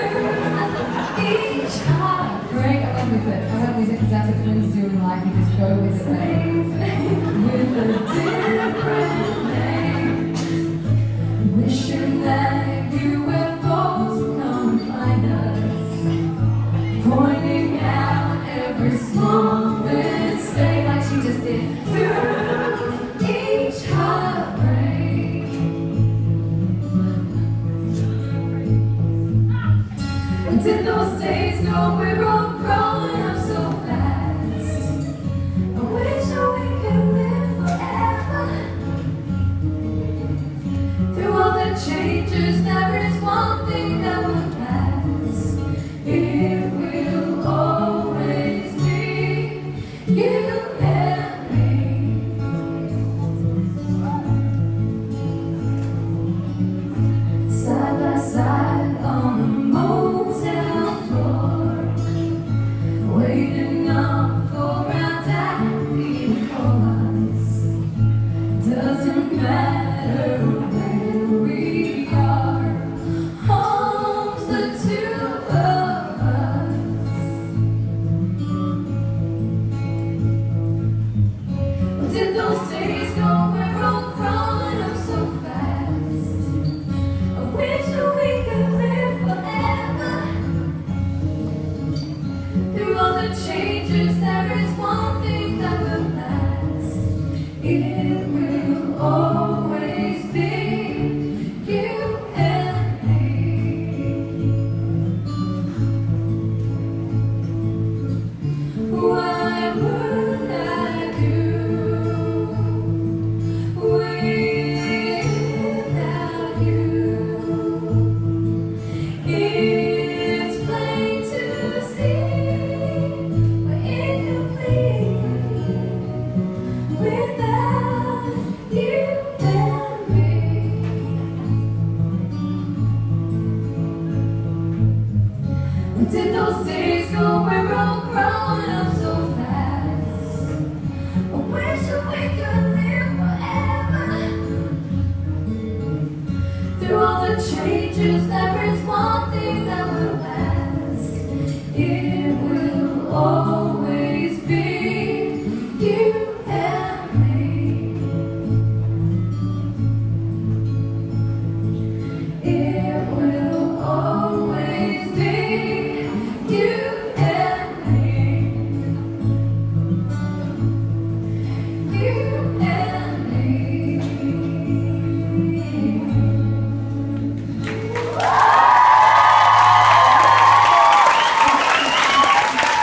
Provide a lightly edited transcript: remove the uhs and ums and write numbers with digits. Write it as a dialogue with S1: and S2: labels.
S1: Each heartbreak, I went with it. I went with it because that's what twins do in life. You just go with it, babe. With a different name. Wishing that you were forced to come find us. Pointing out every small mistake like she just did. Through each heartbreak. Did those days go? We're all growing up so fast. I wish that we could live forever. Through all the changes, there is one thing that will last. It will always be you and me. Side by side on the motel floor, waiting up for our daddy to call us. Doesn't matter where we are, home's the two of us. Did those days go? We're all growing up so fast. I wish that we could live forever. Through all the changes, there is one thing that will last. It will always be you and me. What would I do without you? It's plain to see we're incomplete without you and me. Did those days go? We're all growing up so fast. I wish that we could live forever. Through all the changes, there is one thing that will last.